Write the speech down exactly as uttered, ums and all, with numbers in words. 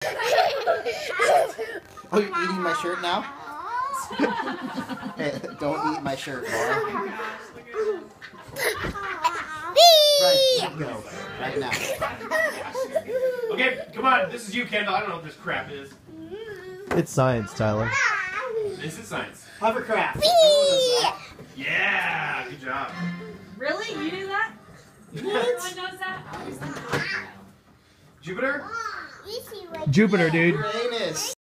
Oh, you're eating my shirt now? Hey, don't eat my shirt, Laura. Right, go. Right now. Okay, come on. This is you, Kendall. I don't know what this crap is. It's science, Tyler. This is science. Hovercraft. Yeah, good job. Really? You knew that? Everyone knows that? Jupiter? Jupiter, dude. Uranus.